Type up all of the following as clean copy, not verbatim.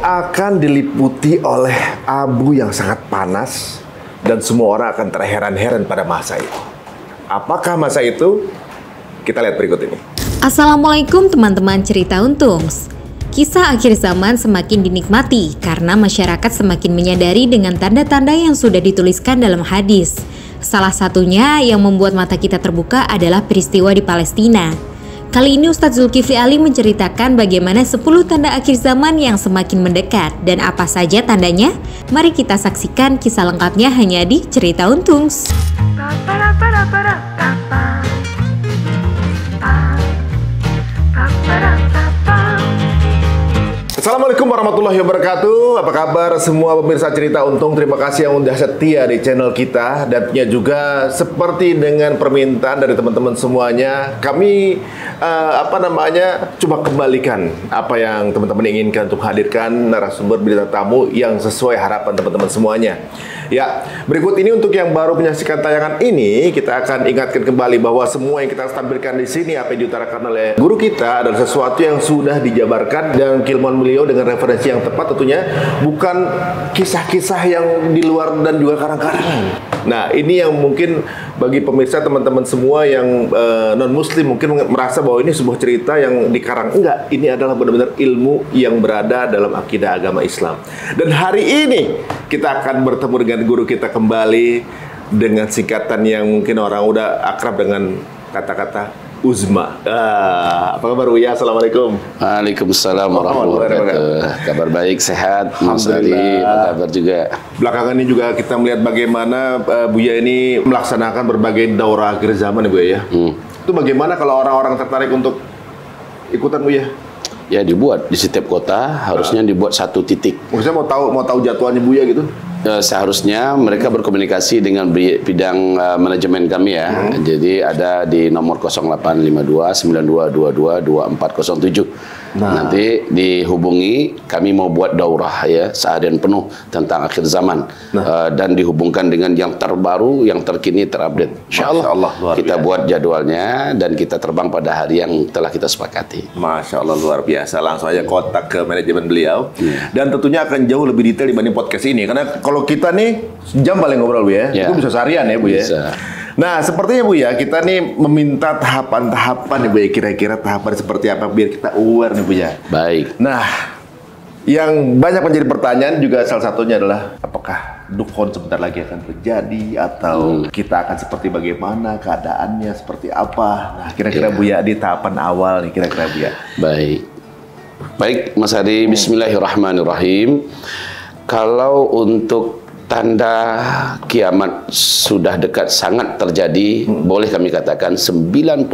akan diliputi oleh abu yang sangat panas dan semua orang akan terheran-heran pada masa itu. Apakah masa itu? Kita lihat berikut ini. Assalamualaikum teman-teman cerita Untungs. Kisah akhir zaman semakin dinikmati karena masyarakat semakin menyadari dengan tanda-tanda yang sudah dituliskan dalam hadis. Salah satunya yang membuat mata kita terbuka adalah peristiwa di Palestina. Kali ini Ustadz Zulkifli Ali menceritakan bagaimana 10 tanda akhir zaman yang semakin mendekat dan apa saja tandanya. Mari kita saksikan kisah lengkapnya hanya di Cerita Untungs. Assalamualaikum warahmatullahi wabarakatuh. Apa kabar semua pemirsa Cerita Untung? Terima kasih yang udah setia di channel kita. Dan juga seperti dengan permintaan dari teman-teman semuanya, kami coba kembalikan apa yang teman-teman inginkan untuk hadirkan narasumber berita tamu yang sesuai harapan teman-teman semuanya. Ya, berikut ini untuk yang baru menyaksikan tayangan ini, kita akan ingatkan kembali bahwa semua yang kita tampilkan di sini, apa yang diutarakan oleh guru kita adalah sesuatu yang sudah dijabarkan dan keilmuan beliau dengan referensi yang tepat, tentunya bukan kisah-kisah yang di luar dan juga karang-karangan. Nah, ini yang mungkin bagi pemirsa teman-teman semua yang non-muslim mungkin merasa bahwa ini sebuah cerita yang dikarang. Enggak, ini adalah benar-benar ilmu yang berada dalam akidah agama Islam. Dan hari ini kita akan bertemu dengan guru kita kembali dengan singkatan yang mungkin orang udah akrab dengan kata-kata Uzma. Apa kabar Buya? Assalamualaikum. Waalaikumsalam warahmatullahi wabarakatuh. Kabar baik, sehat. Mas Ali, apa kabar juga? Belakangan ini juga kita melihat bagaimana Buya ini melaksanakan berbagai daurah akhir zaman ya Buya ya. Itu bagaimana kalau orang-orang tertarik untuk ikutan Buya? Ya dibuat di setiap kota, harusnya dibuat satu titik. Maksudnya mau tahu jadwalnya Buya gitu? Seharusnya mereka berkomunikasi dengan bidang manajemen kami ya. Jadi ada di nomor 0852 9222 2407. Nanti dihubungi, kami mau buat daurah ya seharian penuh tentang akhir zaman dan dihubungkan dengan yang terbaru, yang terkini, terupdate. Insyaallah kita buat jadwalnya dan kita terbang pada hari yang telah kita sepakati. Masya Allah, luar biasa. Langsung aja kontak ke manajemen beliau dan tentunya akan jauh lebih detail dibanding podcast ini karena kalau kita nih jam paling ngobrol Bu ya, itu bisa seharian ya Bu ya. Nah, sepertinya Bu ya, kita nih meminta tahapan-tahapan nih Bu ya, kira-kira tahapan seperti apa biar kita aware nih Bu ya. Baik. Nah, yang banyak menjadi pertanyaan juga salah satunya adalah apakah dukun sebentar lagi akan terjadi atau kita akan seperti bagaimana, keadaannya seperti apa. Nah, kira-kira Bu ya di tahapan awal nih kira-kira Bu ya. Baik, Mas Adi, bismillahirrahmanirrahim. Kalau untuk tanda kiamat sudah dekat sangat terjadi, boleh kami katakan 96%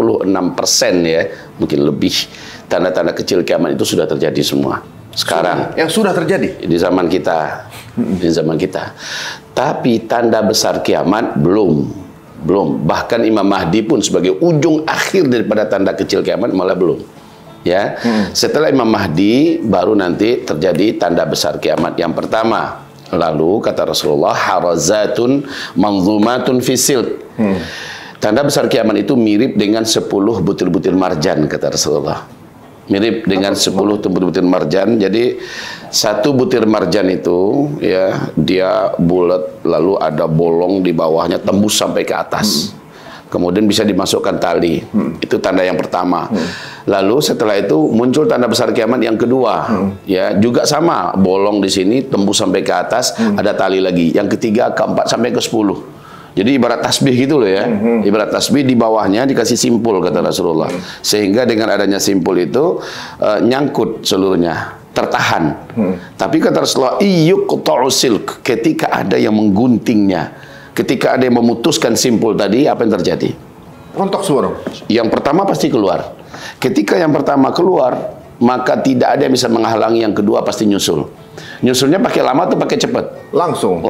ya, mungkin lebih, tanda-tanda kecil kiamat itu sudah terjadi semua sekarang. Yang sudah terjadi di zaman kita, di zaman kita. Tapi tanda besar kiamat belum. Bahkan Imam Mahdi pun sebagai ujung akhir daripada tanda kecil kiamat malah belum. Ya, setelah Imam Mahdi baru nanti terjadi tanda besar kiamat. Yang pertama, lalu kata Rasulullah, harazatun manzumatun fisil. Tanda besar kiamat itu mirip dengan 10 butir-butir marjan, kata Rasulullah. Mirip dengan 10 butir marjan. Jadi satu butir marjan itu ya dia bulat, lalu ada bolong di bawahnya tembus sampai ke atas. Kemudian bisa dimasukkan tali. Itu tanda yang pertama. Lalu setelah itu muncul tanda besar kiamat yang kedua. Ya, juga sama, bolong di sini tembus sampai ke atas, ada tali lagi. Yang ketiga, keempat sampai ke 10. Jadi ibarat tasbih gitu loh ya. Ibarat tasbih, di bawahnya dikasih simpul kata Rasulullah. Sehingga dengan adanya simpul itu nyangkut seluruhnya, tertahan. Tapi kata Rasulullah, iyyuqta'u silk, ketika ada yang mengguntingnya. Ketika ada yang memutuskan simpul tadi, apa yang terjadi? Rontok semua. Yang pertama pasti keluar. Ketika yang pertama keluar, maka tidak ada yang bisa menghalangi yang kedua pasti nyusul. Nyusulnya pakai lama atau pakai cepat? Langsung.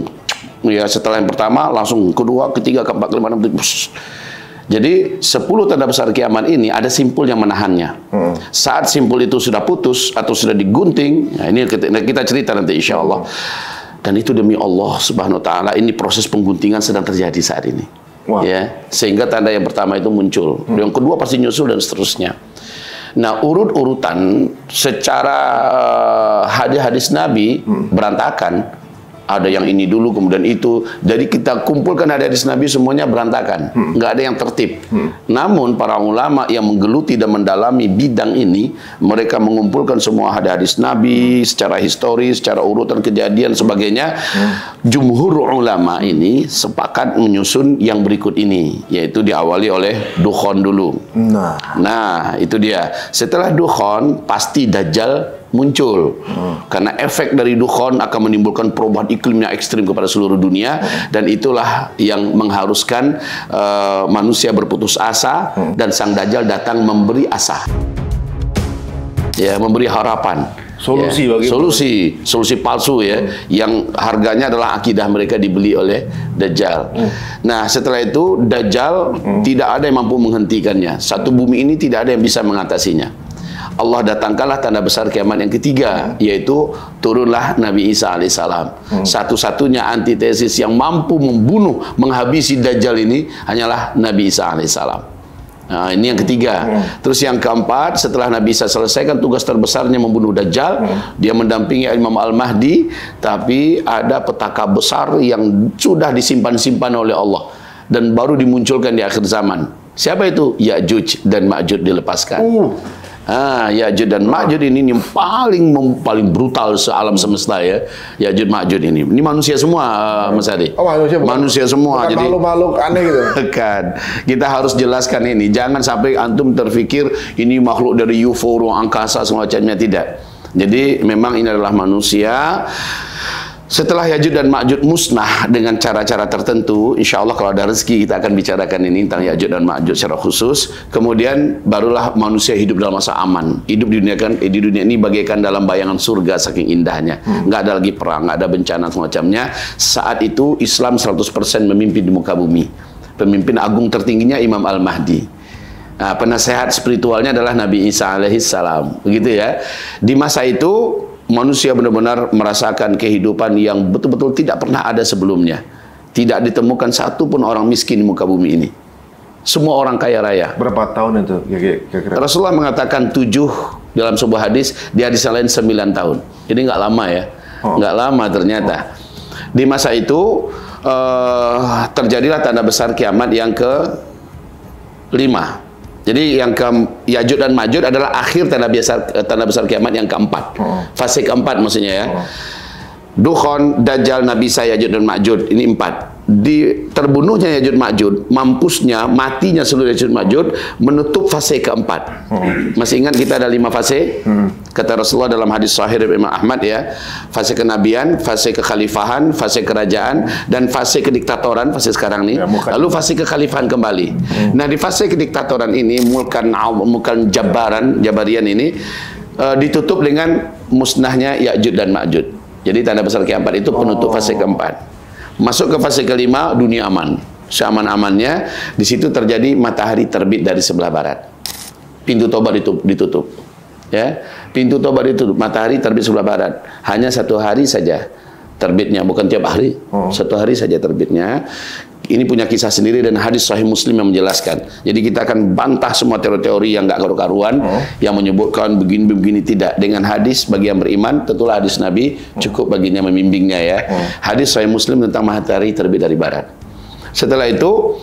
Ya, setelah yang pertama, langsung kedua, ketiga, keempat, kelima, enam, tujuh. Jadi 10 tanda besar kiamat ini ada simpul yang menahannya. Saat simpul itu sudah putus atau sudah digunting, nah ini kita cerita nanti insya Allah. Dan itu demi Allah Subhanahu wa taala, ini proses pengguntingan sedang terjadi saat ini. Ya, sehingga tanda yang pertama itu muncul. Yang kedua pasti nyusul dan seterusnya. Nah, urut-urutan secara hadis-hadis Nabi berantakan. Ada yang ini dulu, kemudian itu. Jadi kita kumpulkan hadis Nabi semuanya berantakan. Nggak ada yang tertib. Namun para ulama yang menggeluti dan mendalami bidang ini, mereka mengumpulkan semua hadis Nabi secara historis, secara urutan kejadian, sebagainya. Jumhur ulama ini sepakat menyusun yang berikut ini, yaitu diawali oleh Dukhon dulu. Nah, itu dia. Setelah Dukhon, pasti Dajjal muncul. Karena efek dari Dukhon akan menimbulkan perubahan iklim yang ekstrim kepada seluruh dunia, dan itulah yang mengharuskan manusia berputus asa, dan sang Dajjal datang memberi asa. Ya, memberi harapan. Solusi ya, bagi solusi palsu ya, yang harganya adalah akidah mereka dibeli oleh Dajjal. Nah, setelah itu Dajjal tidak ada yang mampu menghentikannya. Satu bumi ini tidak ada yang bisa mengatasinya. Allah datangkanlah tanda besar kiamat yang ketiga, yaitu turunlah Nabi Isa alaihissalam. Satu-satunya antitesis yang mampu membunuh, menghabisi Dajjal ini hanyalah Nabi Isa alaihissalam. Nah, ini yang ketiga. Terus yang keempat, setelah Nabi Isa selesaikan tugas terbesarnya membunuh Dajjal, dia mendampingi Imam Al-Mahdi, tapi ada petaka besar yang sudah disimpan-simpan oleh Allah dan baru dimunculkan di akhir zaman. Siapa itu? Ya'juj dan Ma'juj dilepaskan. Ya'juj dan Ma'juj ini yang paling brutal sealam semesta ya. Ya'juj Ma'juj ini manusia semua, Mas Adi. Oh, manusia semua. Bukan jadi makhluk-makhluk aneh gitu. Kan. Kita harus jelaskan ini. Jangan sampai antum terfikir ini makhluk dari UFO, ruang angkasa semacamnya, tidak. Jadi memang ini adalah manusia. Setelah Ya'juj dan Ma'juj musnah dengan cara-cara tertentu, insya Allah kalau ada rezeki kita akan bicarakan ini tentang Ya'juj dan Ma'juj secara khusus. Kemudian barulah manusia hidup dalam masa aman. Hidup di dunia ini bagaikan dalam bayangan surga saking indahnya. Nggak ada lagi perang, nggak ada bencana semacamnya. Saat itu Islam 100% memimpin di muka bumi. Pemimpin agung tertingginya Imam Al-Mahdi. Nah, penasehat spiritualnya adalah Nabi Isa alaihissalam. Begitu ya. Di masa itu manusia benar-benar merasakan kehidupan yang betul-betul tidak pernah ada sebelumnya. Tidak ditemukan satu pun orang miskin di muka bumi ini. Semua orang kaya raya. Berapa tahun itu kira-kira? Rasulullah mengatakan 7 dalam sebuah hadis, di hadis lain 9 tahun. Jadi nggak lama ya. Nggak lama ternyata. Di masa itu terjadilah tanda besar kiamat yang ke-5. Jadi yang Ya'juj dan Ma'juj adalah akhir tanda besar kiamat yang keempat. Fase keempat maksudnya ya. Dukhon, Dajjal, Nabi Isa, Ya'juj dan Ma'juj. Ini 4. Di terbunuhnya Ya'juj Ma'juj, mampusnya, matinya seluruh Ya'juj Ma'juj menutup fase keempat. Masih ingat kita ada 5 fase? Kata Rasulullah dalam hadis sahih Imam Ahmad ya, fase kenabian, fase kekhalifahan, fase kerajaan, dan fase kediktatoran, fase sekarang nih. Lalu fase kekhalifahan kembali. Nah, di fase kediktatoran ini, mulkan jabarian ini ditutup dengan musnahnya Ya'juj dan Ma'juj. Jadi tanda besar kiamat itu penutup fase keempat. Masuk ke fase kelima, dunia aman. Seaman-amannya, di situ terjadi matahari terbit dari sebelah barat. Pintu tobat ditutup. Ya, pintu tobat ditutup, matahari terbit sebelah barat. Hanya 1 hari saja terbitnya, bukan tiap hari. 1 hari saja terbitnya. Ini punya kisah sendiri dan hadis sahih Muslim yang menjelaskan. Jadi kita akan bantah semua teori-teori yang nggak karu-karuan, yang menyebutkan begini-begini, tidak. Dengan hadis bagi yang beriman, tentulah hadis Nabi cukup baginya membimbingnya ya. Hadis sahih Muslim tentang matahari terbit dari barat. Setelah itu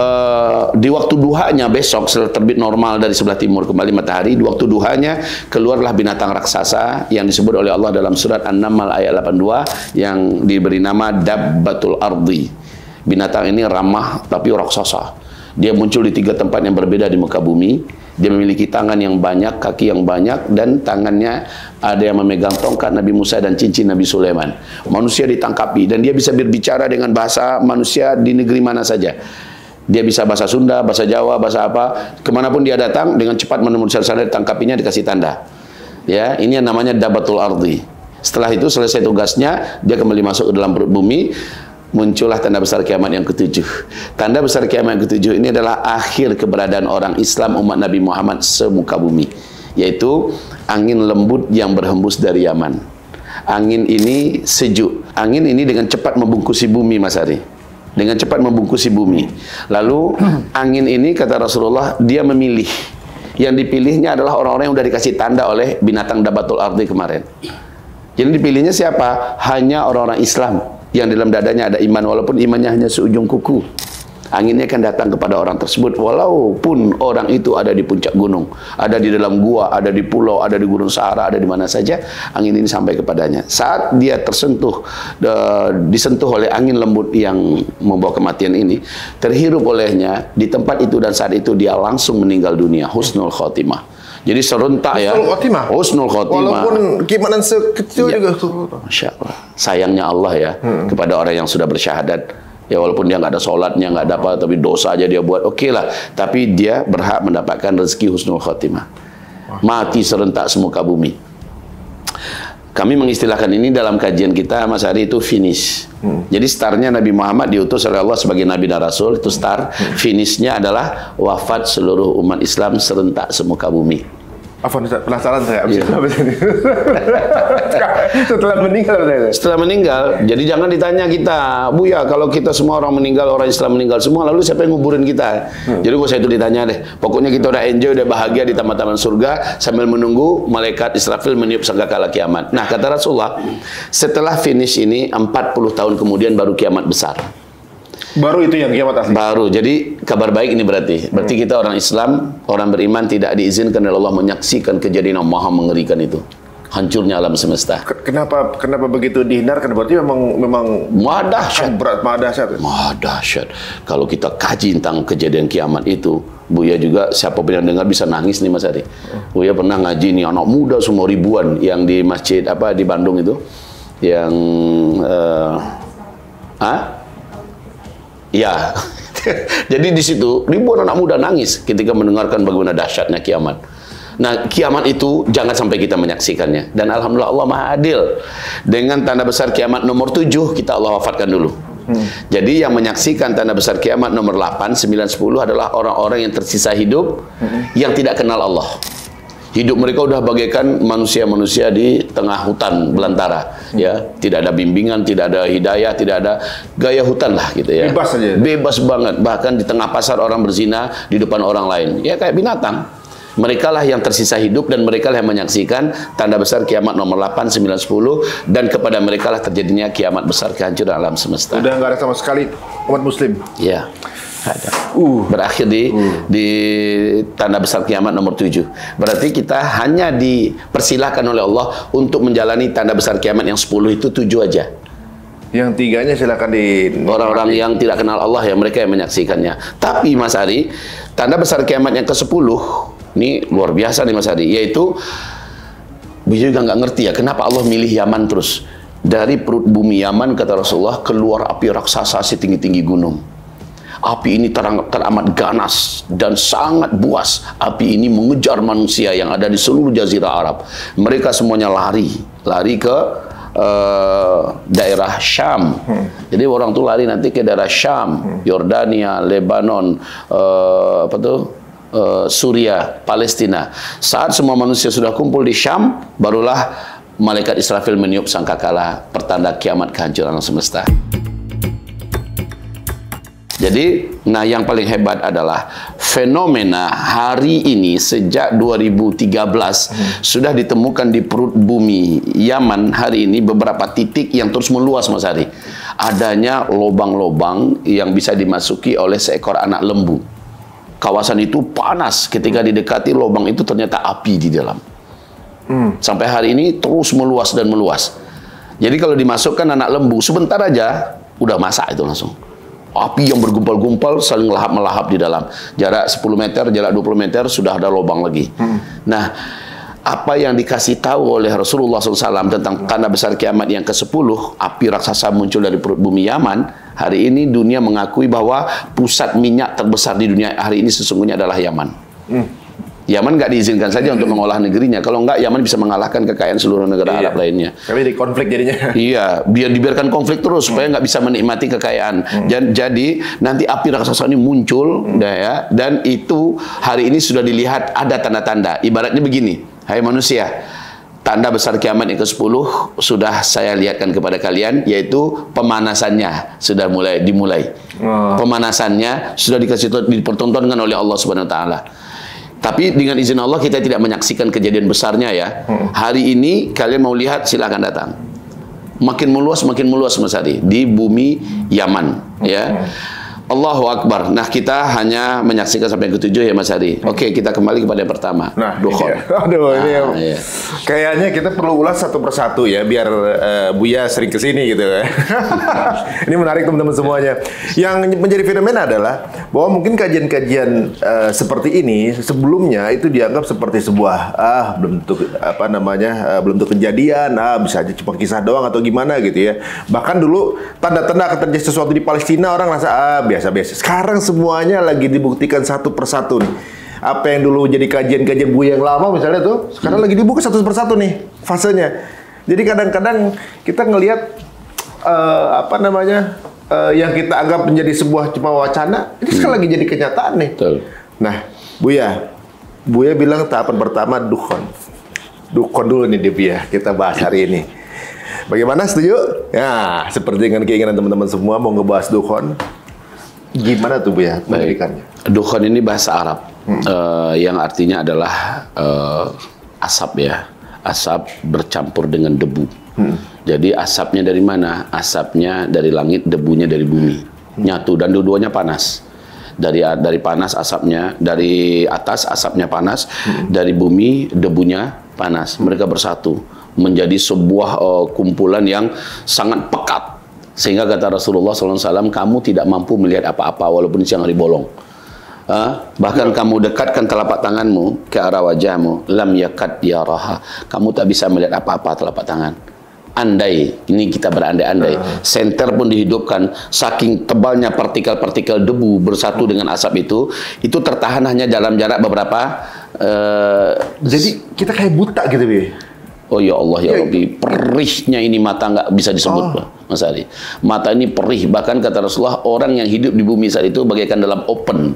di waktu duhanya besok, setelah terbit normal dari sebelah timur kembali matahari, di waktu duhanya keluarlah binatang raksasa yang disebut oleh Allah dalam surat An-Naml ayat 82 yang diberi nama Dabbatul Ardi. Binatang ini ramah tapi raksasa. Dia muncul di 3 tempat yang berbeda di muka bumi. Dia memiliki tangan yang banyak, kaki yang banyak, dan tangannya ada yang memegang tongkat Nabi Musa dan cincin Nabi Sulaiman. Manusia ditangkapi dan dia bisa berbicara dengan bahasa manusia di negeri mana saja. Dia bisa bahasa Sunda, bahasa Jawa, bahasa apa. Kemanapun dia datang dengan cepat menemukan sana, ditangkapinya, dikasih tanda. Ya, ini yang namanya Dabbatul Ardi. Setelah itu selesai tugasnya, dia kembali masuk ke dalam perut bumi. Muncullah tanda besar kiamat yang ke-7. Tanda besar kiamat yang ke-7 ini adalah akhir keberadaan orang Islam umat Nabi Muhammad semuka bumi, yaitu angin lembut yang berhembus dari Yaman. Angin ini sejuk. Angin ini dengan cepat membungkusi bumi, Mas Ari. Dengan cepat membungkusi bumi. Lalu angin ini, kata Rasulullah, dia memilih. Yang dipilihnya adalah orang-orang yang sudah dikasih tanda oleh binatang Dabbatul Ardi kemarin. Jadi dipilihnya siapa? Hanya orang-orang Islam yang dalam dadanya ada iman, walaupun imannya hanya seujung kuku. Anginnya akan datang kepada orang tersebut walaupun orang itu ada di puncak gunung, ada di dalam gua, ada di pulau, ada di gunung Sahara, ada di mana saja, angin ini sampai kepadanya. Saat dia tersentuh, disentuh oleh angin lembut yang membawa kematian ini, terhirup olehnya di tempat itu dan saat itu dia langsung meninggal dunia, husnul khotimah. Jadi serentak ya. Husnul khotimah. Walaupun keimanan sekecil ya, juga. Masya Allah. Sayangnya Allah ya kepada orang yang sudah bersyahadat. Ya walaupun dia nggak ada sholatnya, nggak ada apa, tapi dosa aja dia buat, oke lah. Tapi dia berhak mendapatkan rezeki husnul khotimah. Mati serentak semuka bumi. Kami mengistilahkan ini dalam kajian kita, Mas Ari, itu finish. Jadi startnya Nabi Muhammad diutus oleh Allah sebagai Nabi dan Rasul, itu start. Finishnya adalah wafat seluruh umat Islam serentak semuka bumi. Afwan, penasaran saya. Setelah meninggal saya. Setelah meninggal, jadi jangan ditanya kita, Buya, kalau kita semua orang meninggal, orang Islam meninggal semua, lalu siapa yang nguburin kita? Jadi gak usah itu ditanya deh. Pokoknya kita udah enjoy, udah bahagia di taman-taman surga sambil menunggu malaikat Israfil meniup sangkakala kiamat. Nah, kata Rasulullah, setelah finish ini 40 tahun kemudian baru kiamat besar. Baru itu yang kiamat asli. Baru. Jadi kabar baik ini berarti kita orang Islam, orang beriman tidak diizinkan oleh Allah menyaksikan kejadian yang maha mengerikan itu. Hancurnya alam semesta. Kenapa begitu dihindarkan? Berarti memang dahsyat. Berat, dahsyat. Dahsyat. Kalau kita kaji tentang kejadian kiamat itu, Buya juga siapapun yang dengar bisa nangis nih Mas Ari. Buya pernah ngaji nih anak muda semua ribuan yang di masjid apa di Bandung itu, yang ya, jadi di situ ribuan anak muda nangis ketika mendengarkan bagaimana dahsyatnya kiamat. Nah, kiamat itu jangan sampai kita menyaksikannya. Dan alhamdulillah Allah Maha Adil. Dengan tanda besar kiamat nomor 7 kita Allah wafatkan dulu. Jadi yang menyaksikan tanda besar kiamat nomor 8, 9, 10 adalah orang-orang yang tersisa hidup yang tidak kenal Allah. Hidup mereka udah bagaikan manusia-manusia di tengah hutan belantara, ya, tidak ada bimbingan, tidak ada hidayah, tidak ada gaya hutan lah gitu ya. Bebas saja. Bebas banget, bahkan di tengah pasar orang berzina di depan orang lain, ya kayak binatang. Mereka lah yang tersisa hidup dan mereka lah yang menyaksikan tanda besar kiamat nomor 8, 9, 10 dan kepada mereka lah terjadinya kiamat besar kehancuran alam semesta. Udah nggak ada sama sekali umat muslim. Ya. Ada. Berakhir di tanda besar kiamat nomor 7. Berarti kita hanya dipersilahkan oleh Allah untuk menjalani tanda besar kiamat yang 10 itu 7 aja. Yang 3-nya silakan di orang-orang yang tidak kenal Allah ya, mereka yang menyaksikannya. Tapi Mas Ari, tanda besar kiamat yang ke-10 ini luar biasa nih Mas Ari, yaitu Beliau juga nggak ngerti ya kenapa Allah milih Yaman terus. Dari perut bumi Yaman kata Rasulullah keluar api raksasa setinggi-tinggi gunung. Api ini teramat ganas dan sangat buas. Api ini mengejar manusia yang ada di seluruh jazirah Arab. Mereka semuanya lari ke daerah Syam. Jadi orang tuh lari nanti ke daerah Syam, Yordania, Lebanon, Suria, Palestina. Saat semua manusia sudah kumpul di Syam, barulah malaikat Israfil meniup sangkakala pertanda kiamat kehancuran semesta. Jadi, nah yang paling hebat adalah fenomena hari ini sejak 2013 sudah ditemukan di perut bumi Yaman hari ini beberapa titik yang terus meluas, Mas Hari. Adanya lobang-lobang yang bisa dimasuki oleh seekor anak lembu. Kawasan itu panas ketika didekati lobang itu ternyata api di dalam. Sampai hari ini terus meluas dan meluas. Jadi kalau dimasukkan anak lembu sebentar aja udah masak itu langsung. Api yang bergumpal-gumpal saling melahap-melahap di dalam. Jarak 10 meter, jarak 20 meter sudah ada lubang lagi. Nah, apa yang dikasih tahu oleh Rasulullah SAW tentang tanda besar kiamat yang ke-10, api raksasa muncul dari perut bumi Yaman, hari ini dunia mengakui bahwa pusat minyak terbesar di dunia hari ini sesungguhnya adalah Yaman. Yaman nggak diizinkan saja untuk mengolah negerinya. Kalau nggak, Yaman bisa mengalahkan kekayaan seluruh negara Arab lainnya. Tapi di konflik jadinya. Iya, biar dibiarkan konflik terus supaya nggak bisa menikmati kekayaan. Jadi nanti api raksasa ini muncul, dan itu hari ini sudah dilihat ada tanda-tanda. Ibaratnya begini, hai manusia, tanda besar kiamat yang ke-10 sudah saya lihatkan kepada kalian, yaitu pemanasannya sudah dimulai. Pemanasannya sudah dipertontonkan oleh Allah Subhanahu Wa Taala. Tapi dengan izin Allah kita tidak menyaksikan kejadian besarnya ya. Hari ini kalian mau lihat silakan datang. Makin meluas Mas Adi di bumi Yaman ya. Allahu Akbar. Nah, kita hanya menyaksikan sampai yang ke-7 ya Mas Adi. Oke, kita kembali kepada yang pertama. Nah, dukhon. Aduh, ini iya. Kayaknya kita perlu ulas satu persatu ya, biar Buya sering kesini gitu ya. Ini menarik teman-teman semuanya. Yang menjadi fenomena adalah bahwa mungkin kajian-kajian seperti ini sebelumnya itu dianggap seperti sebuah belum tentu belum tentu kejadian, bisa aja cuma kisah doang atau gimana gitu ya. Bahkan dulu tanda-tanda akan terjadi sesuatu di Palestina orang rasa biasa-biasa. Sekarang semuanya lagi dibuktikan satu persatu nih. Apa yang dulu jadi kajian-kajian Buya yang lama misalnya tuh, sekarang lagi dibuka satu persatu nih fasenya. Jadi kadang-kadang kita ngelihat yang kita anggap menjadi sebuah cuma wacana, ini sekarang lagi jadi kenyataan nih. Betul. Nah, Buya bilang tahapan pertama dukhon. Dukhon dulu nih Buya, kita bahas hari ini. Bagaimana, setuju? Ya, seperti dengan keinginan teman-teman semua mau ngebahas dukhon. Gimana tuh Buya pendidikannya? Dukhon ini bahasa Arab yang artinya adalah asap ya. Asap bercampur dengan debu. Jadi asapnya dari mana? Asapnya dari langit, debunya dari bumi. Nyatu dan dua-duanya panas. Dari panas asapnya, dari atas asapnya panas, dari bumi debunya panas. Mereka bersatu menjadi sebuah kumpulan yang sangat pekat. Sehingga kata Rasulullah SAW, kamu tidak mampu melihat apa-apa walaupun siang hari bolong. Bahkan kamu dekatkan telapak tanganmu ke arah wajahmu, lam yakad yaraha. Kamu tak bisa melihat apa-apa telapak tangan. Andai, ini kita berandai-andai, senter pun dihidupkan, saking tebalnya partikel-partikel debu bersatu dengan asap itu tertahan hanya dalam jarak beberapa. Jadi kita kayak buta gitu, Bi. Oh ya Allah ya Rabbi, perihnya ini mata nggak bisa disebut, Mas Ali. Mata ini perih, bahkan kata Rasulullah, orang yang hidup di bumi saat itu bagaikan dalam open.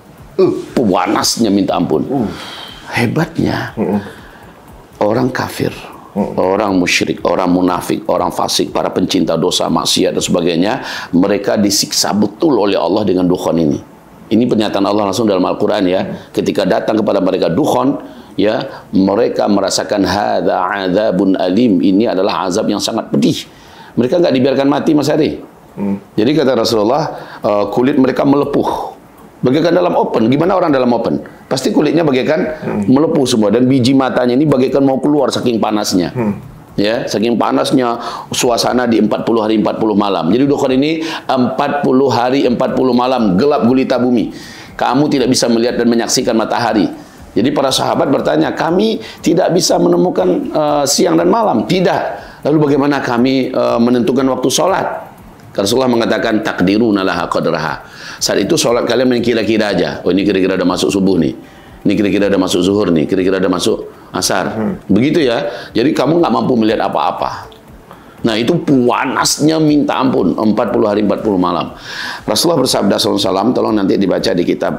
Panasnya minta ampun. Hebatnya, orang kafir, orang musyrik, orang munafik, orang fasik, para pencinta dosa, maksiat dan sebagainya, mereka disiksa betul oleh Allah dengan dukhon ini. Ini pernyataan Allah langsung dalam Al-Quran ya. Ketika datang kepada mereka dukhon, ya, mereka merasakan hadza adzabun alim, ini adalah azab yang sangat pedih. Mereka nggak dibiarkan mati, Mas Ari. Jadi kata Rasulullah, kulit mereka melepuh bagaikan dalam open. Gimana orang dalam open? Pasti kulitnya bagaikan melepuh semua, dan biji matanya ini bagaikan mau keluar saking panasnya. Ya, saking panasnya suasana di 40 hari 40 malam. Jadi dukhon ini 40 hari 40 malam gelap gulita bumi. Kamu tidak bisa melihat dan menyaksikan matahari. Jadi para sahabat bertanya, kami tidak bisa menemukan siang dan malam. Tidak. Lalu bagaimana kami menentukan waktu sholat? Rasulullah mengatakan, takdiruna laha qadraha. Saat itu sholat kalian main kira-kira aja. Oh, ini kira-kira udah masuk subuh nih. Ini kira-kira udah masuk zuhur nih. Kira-kira udah masuk asar. Begitu ya. Jadi kamu nggak mampu melihat apa-apa. Nah, itu panasnya minta ampun, 40 hari 40 malam. Rasulullah bersabda SAW, tolong nanti dibaca di kitab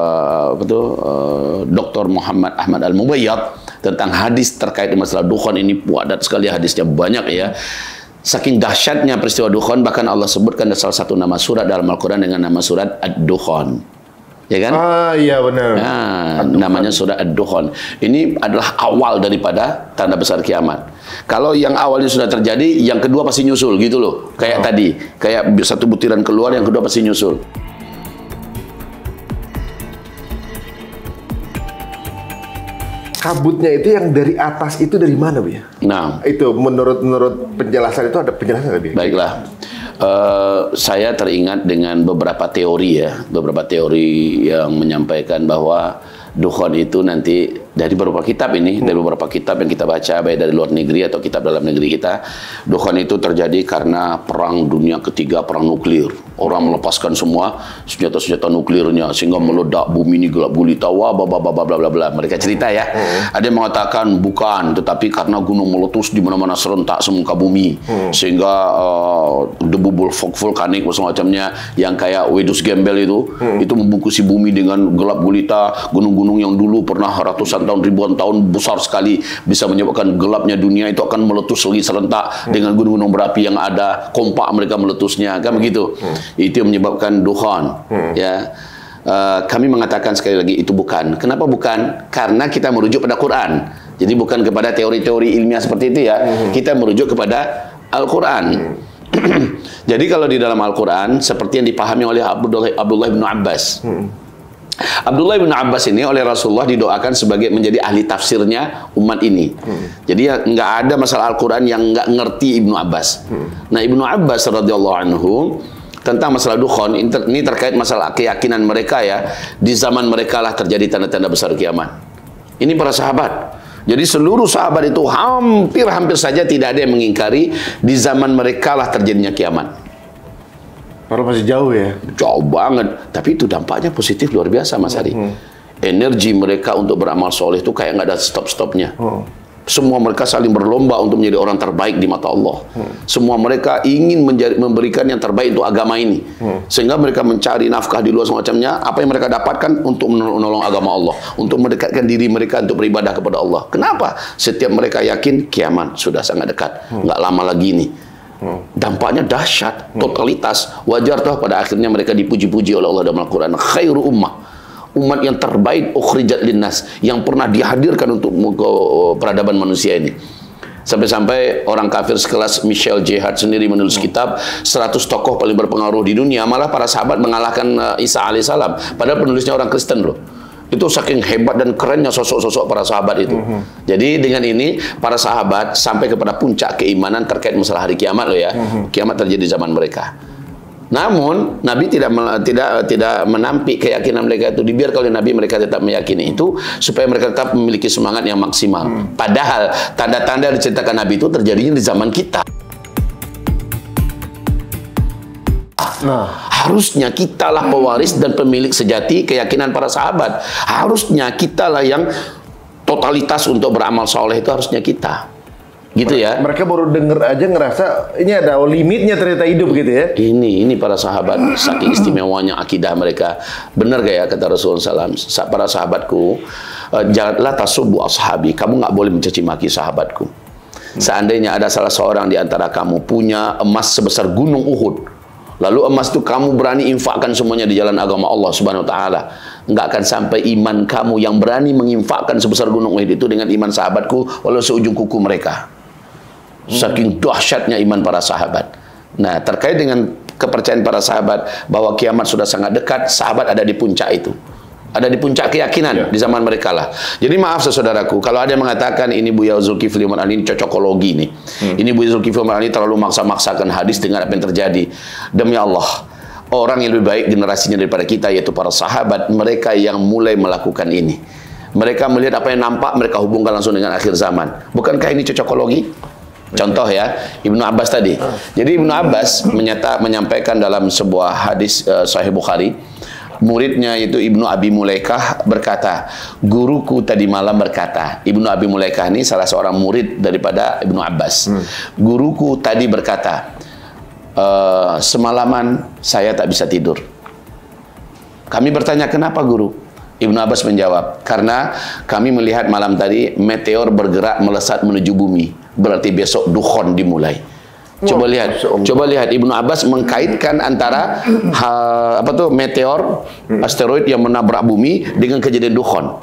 Dr. Muhammad Ahmad Al-Mubayyad tentang hadis terkait masalah dukhon ini. Padat sekali hadisnya, banyak ya. Saking dahsyatnya peristiwa dukhon, bahkan Allah sebutkan salah satu nama surat dalam Al-Quran dengan nama surat Ad-Dukhon. Ya kan? Iya benar. Nah, namanya surat Ad-Dukhon. Ini adalah awal daripada tanda besar kiamat. Kalau yang awalnya sudah terjadi, yang kedua pasti nyusul gitu loh. Kayak tadi, kayak satu butiran keluar, yang kedua pasti nyusul. Kabutnya itu yang dari atas itu dari mana, Bu ya? Nah, itu menurut penjelasan itu ada penjelasan nggak, Bu? Baiklah. Saya teringat dengan beberapa teori ya, beberapa teori yang menyampaikan bahwa dukhon itu nanti dari beberapa kitab ini, dari beberapa kitab yang kita baca, baik dari luar negeri atau kitab dalam negeri kita, dukhon itu terjadi karena perang dunia ketiga, perang nuklir. Orang melepaskan semua senjata-senjata nuklirnya sehingga meledak, bumi ini gelap gulita, wah, bla bla bla bla bla. Mereka cerita ya. Ada yang mengatakan bukan, tetapi karena gunung meletus di mana-mana serentak semuka bumi, sehingga debu vulkanik macam-macamnya yang kayak wedus gembel itu membungkusi bumi dengan gelap gulita. Gunung-gunung yang dulu pernah ratusan tahun, ribuan tahun besar sekali bisa menyebabkan gelapnya dunia itu akan meletus lagi serentak dengan gunung-gunung berapi yang ada, kompak mereka meletusnya, kan begitu. Itu yang menyebabkan dukhon, ya. kami mengatakan sekali lagi itu bukan. Kenapa bukan? Karena kita merujuk pada Quran. Jadi bukan kepada teori-teori ilmiah seperti itu ya. Kita merujuk kepada Al-Quran. Jadi kalau di dalam Al-Quran seperti yang dipahami oleh Abdullah bin Abbas. Abdullah bin Abbas ini oleh Rasulullah didoakan sebagai menjadi ahli tafsirnya umat ini. Jadi ya, nggak ada masalah Al-Quran yang nggak ngerti Ibnu Abbas. Nah, Ibnu Abbas radhiyallahu anhu tentang masalah dukhon ini terkait masalah keyakinan mereka ya, di zaman mereka lah terjadi tanda-tanda besar kiamat. Ini para sahabat. Jadi seluruh sahabat itu hampir saja tidak ada yang mengingkari di zaman mereka lah terjadinya kiamat. Padahal masih jauh ya. Jauh banget, tapi itu dampaknya positif luar biasa Mas Ari. Energi mereka untuk beramal soleh itu kayak nggak ada stop-stopnya. Semua mereka saling berlomba untuk menjadi orang terbaik di mata Allah. Semua mereka ingin memberikan yang terbaik untuk agama ini. Sehingga mereka mencari nafkah di luar semacamnya. Apa yang mereka dapatkan untuk menolong agama Allah. Untuk mendekatkan diri mereka untuk beribadah kepada Allah. Kenapa? Setiap mereka yakin kiamat sudah sangat dekat. Nggak lama lagi nih. Dampaknya dahsyat, totalitas. Wajar toh pada akhirnya mereka dipuji-puji oleh Allah dalam Al-Quran. Khairu ummah. Umat yang terbaik ukhrijat linnas, yang pernah dihadirkan untuk peradaban manusia ini. Sampai-sampai orang kafir sekelas Michel Jihad sendiri menulis kitab 100 tokoh paling berpengaruh di dunia, malah para sahabat mengalahkan Isa alaihissalam. Padahal penulisnya orang Kristen loh. Itu saking hebat dan kerennya sosok-sosok para sahabat itu. Jadi dengan ini para sahabat sampai kepada puncak keimanan terkait masalah hari kiamat loh ya. Kiamat terjadi di zaman mereka. Namun Nabi tidak menampik keyakinan mereka itu. Dibiarkan oleh Nabi mereka tetap meyakini itu supaya mereka tetap memiliki semangat yang maksimal. Padahal tanda-tanda yang diceritakan Nabi itu terjadinya di zaman kita. Nah, harusnya kitalah pewaris dan pemilik sejati keyakinan para sahabat. Harusnya kitalah yang totalitas untuk beramal soleh, itu harusnya kita. Gitu ya. Mereka baru denger aja ngerasa ini ada limitnya ternyata hidup gitu ya. Ini para sahabat saking istimewanya akidah mereka. Benar gak ya kata Rasulullah SAW? Para sahabatku, janganlah tasubbu ashabi. Kamu nggak boleh mencaci maki sahabatku. Seandainya ada salah seorang di antara kamu punya emas sebesar gunung Uhud, lalu emas itu kamu berani infakkan semuanya di jalan agama Allah Subhanahu Wa Taala, nggak akan sampai iman kamu yang berani menginfakkan sebesar gunung Uhud itu dengan iman sahabatku walau seujung kuku mereka. Saking dahsyatnya iman para sahabat. Nah, terkait dengan kepercayaan para sahabat bahwa kiamat sudah sangat dekat, sahabat ada di puncak itu. Ada di puncak keyakinan di zaman mereka lah. Jadi maaf saudaraku, kalau ada yang mengatakan ini Buya Zulkifli Umar Ali ini cocokologi nih. Ini Buya Zulkifli Umar Ali terlalu maksa-maksakan hadis dengan apa yang terjadi. Demi Allah, orang yang lebih baik generasinya daripada kita yaitu para sahabat, mereka yang mulai melakukan ini. Mereka melihat apa yang nampak, mereka hubungkan langsung dengan akhir zaman. Bukankah ini cocokologi? Contoh ya, Ibnu Abbas tadi. Jadi Ibnu Abbas menyampaikan dalam sebuah hadis Sahih Bukhari, muridnya itu Ibnu Abi Mulaikah berkata, guruku tadi malam berkata. Ibnu Abi Mulaikah ini salah seorang murid daripada Ibnu Abbas. Guruku tadi berkata, semalaman saya tak bisa tidur. Kami bertanya, kenapa guru? Ibnu Abbas menjawab, karena kami melihat malam tadi meteor bergerak melesat menuju bumi. Berarti besok dukhon dimulai. Coba lihat Ibnu Abbas mengkaitkan antara meteor, asteroid yang menabrak bumi dengan kejadian dukhon.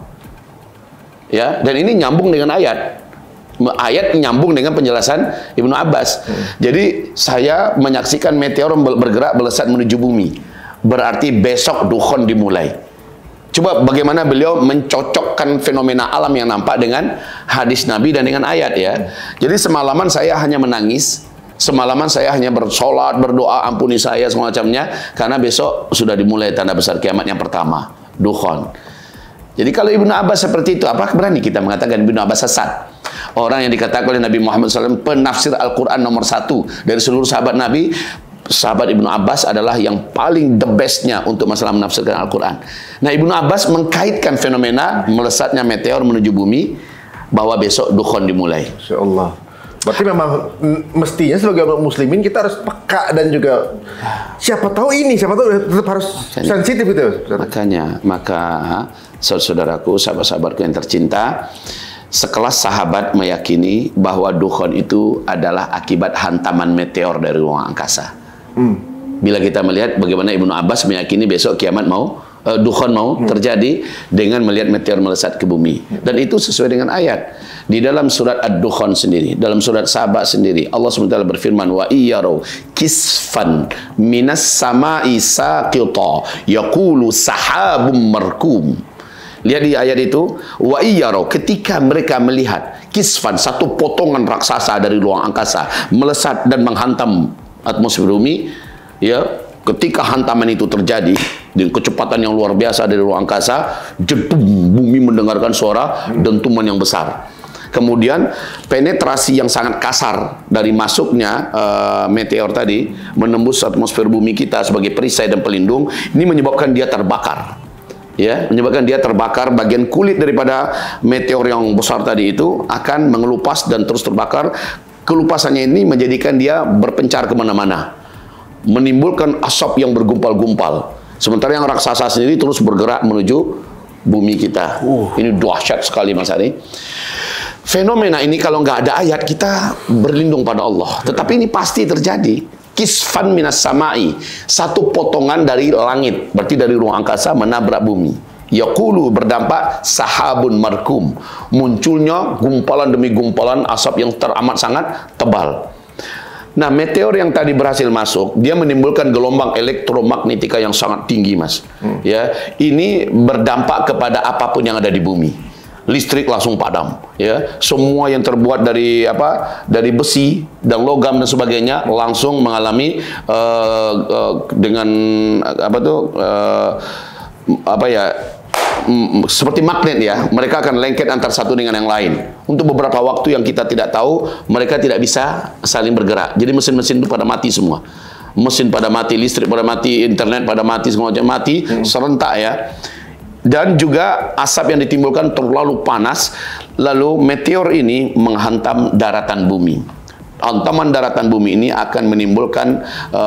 Ya, dan ini nyambung dengan ayat. Ayat nyambung dengan penjelasan Ibnu Abbas. Jadi saya menyaksikan meteor bergerak melesat menuju bumi. Berarti besok dukhon dimulai. Coba bagaimana beliau mencocokkan fenomena alam yang nampak dengan hadis Nabi dan dengan ayat ya. Jadi semalaman saya hanya menangis, semalaman saya hanya bersolat, berdoa, ampuni saya semacamnya, karena besok sudah dimulai tanda besar kiamat yang pertama, dukhon. Jadi kalau Ibnu Abbas seperti itu, apa berani kita mengatakan Ibnu Abbas sesat? Orang yang dikatakan oleh Nabi Muhammad SAW penafsir Al-Quran nomor 1 dari seluruh sahabat Nabi. Sahabat Ibnu Abbas adalah yang paling the bestnya untuk masalah menafsirkan Al-Quran. Nah, Ibnu Abbas mengkaitkan fenomena melesatnya meteor menuju bumi bahwa besok dukhon dimulai. Insya Allah. Berarti memang mestinya sebagai muslimin kita harus peka dan juga siapa tahu tetap harus sensitif itu. Maka saudaraku, sahabat-sahabatku yang tercinta, sekelas sahabat meyakini bahwa dukhon itu adalah akibat hantaman meteor dari ruang angkasa. Bila kita melihat bagaimana Ibnu Abbas meyakini besok kiamat mau dukhan mau terjadi dengan melihat meteor melesat ke bumi. Dan itu sesuai dengan ayat di dalam surat Ad-Dukhan sendiri, dalam surat Saba sendiri, Allah SWT berfirman, wa iyyaraw kisfan minas sama'i saqita yaqulu sahabum markum. Lihat di ayat itu, wa iyyaraw, ketika mereka melihat kisfan, satu potongan raksasa dari ruang angkasa melesat dan menghantam atmosfer bumi, ya, ketika hantaman itu terjadi dengan kecepatan yang luar biasa dari ruang angkasa, jedum, bumi mendengarkan suara dentuman yang besar. Kemudian penetrasi yang sangat kasar dari masuknya meteor tadi menembus atmosfer bumi kita sebagai perisai dan pelindung, ini menyebabkan dia terbakar. Ya, menyebabkan dia terbakar. Bagian kulit daripada meteor yang besar tadi itu akan mengelupas dan terus terbakar. Kelupasannya ini menjadikan dia berpencar kemana-mana, menimbulkan asap yang bergumpal-gumpal. Sementara yang raksasa sendiri terus bergerak menuju bumi kita. Ini dahsyat sekali, Mas Ari. Fenomena ini kalau nggak ada ayat, kita berlindung pada Allah. Tetapi ini pasti terjadi. Kisfan minas samai, satu potongan dari langit, berarti dari ruang angkasa menabrak bumi. Yaqulu, berdampak sahabun markum, munculnya gumpalan demi gumpalan asap yang teramat sangat tebal. Nah, meteor yang tadi berhasil masuk, dia menimbulkan gelombang elektromagnetika yang sangat tinggi, Mas. Ya, ini berdampak kepada apapun yang ada di bumi. Listrik langsung padam, ya. Semua yang terbuat dari dari besi dan logam dan sebagainya langsung mengalami dengan seperti magnet, ya. Mereka akan lengket antar satu dengan yang lain. Untuk beberapa waktu yang kita tidak tahu, mereka tidak bisa saling bergerak. Jadi mesin-mesin itu pada mati semua. Mesin pada mati, listrik pada mati, internet pada mati, semua macam mati serentak, ya. Dan juga asap yang ditimbulkan terlalu panas, lalu meteor ini menghantam daratan bumi. Hantaman daratan bumi ini akan menimbulkan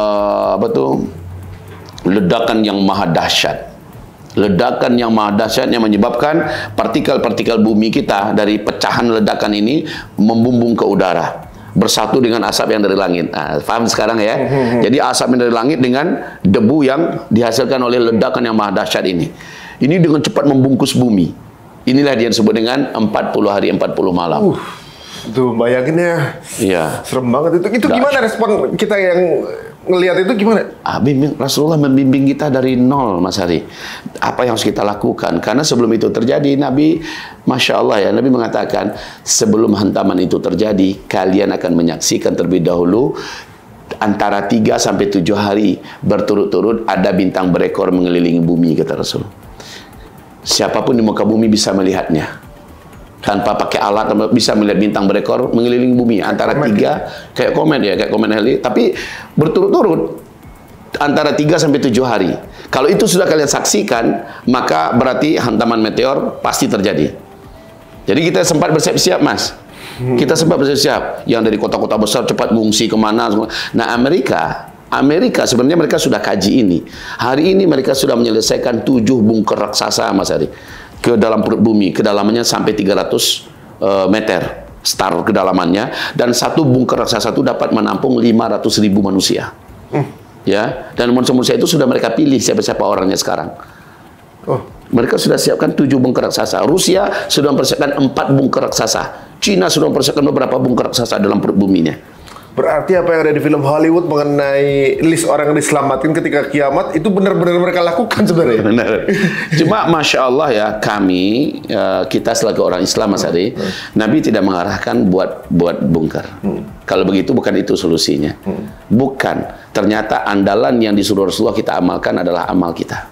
ledakan yang maha dahsyat. Ledakan yang maha dahsyat yang menyebabkan partikel-partikel bumi kita dari pecahan ledakan ini membumbung ke udara, bersatu dengan asap yang dari langit. Nah, paham sekarang, ya? Jadi asap yang dari langit dengan debu yang dihasilkan oleh ledakan yang maha dahsyat ini. Ini dengan cepat membungkus bumi. Inilah dia disebut dengan 40 hari 40 malam. Tuh, bayangin ya. Iya. Serem banget itu. Itu gimana respon kita yang ngelihat itu gimana? Rasulullah membimbing kita dari nol, Mas Hari. Apa yang harus kita lakukan? Karena sebelum itu terjadi, Nabi, Masya Allah, ya, Nabi mengatakan, sebelum hantaman itu terjadi, kalian akan menyaksikan terlebih dahulu antara 3 sampai 7 hari berturut-turut ada bintang berekor mengelilingi bumi, kata Rasul. Siapapun di muka bumi bisa melihatnya. Tanpa pakai alat bisa melihat bintang berekor mengelilingi bumi antara 3, kayak komet, ya, kayak komet Halley, tapi berturut-turut antara 3 sampai 7 hari. Kalau itu sudah kalian saksikan, maka berarti hantaman meteor pasti terjadi. Jadi kita sempat bersiap-siap, Mas. Kita sempat bersiap-siap. Yang dari kota-kota besar cepat mengungsi kemana. Nah, Amerika sebenarnya mereka sudah kaji ini. Hari ini mereka sudah menyelesaikan 7 bunker raksasa, Mas Ari, ke dalam perut bumi, kedalamannya sampai 300 meter star kedalamannya, dan satu bunker raksasa itu dapat menampung 500.000 manusia. Ya, dan manusia itu sudah mereka pilih siapa-siapa orangnya sekarang. Mereka sudah siapkan 7 bunker raksasa. Rusia sudah mempersiapkan 4 bunker raksasa. Cina sudah mempersiapkan beberapa bunker raksasa dalam perut buminya. Berarti apa yang ada di film Hollywood mengenai list orang yang diselamatkan ketika kiamat itu benar-benar mereka lakukan sebenarnya. Benar. Cuma Masya Allah, ya, kita sebagai orang Islam, Mas Adi, Nabi tidak mengarahkan buat bunker. Kalau begitu bukan itu solusinya. Bukan. Ternyata andalan yang disuruh Rasulullah kita amalkan adalah amal kita.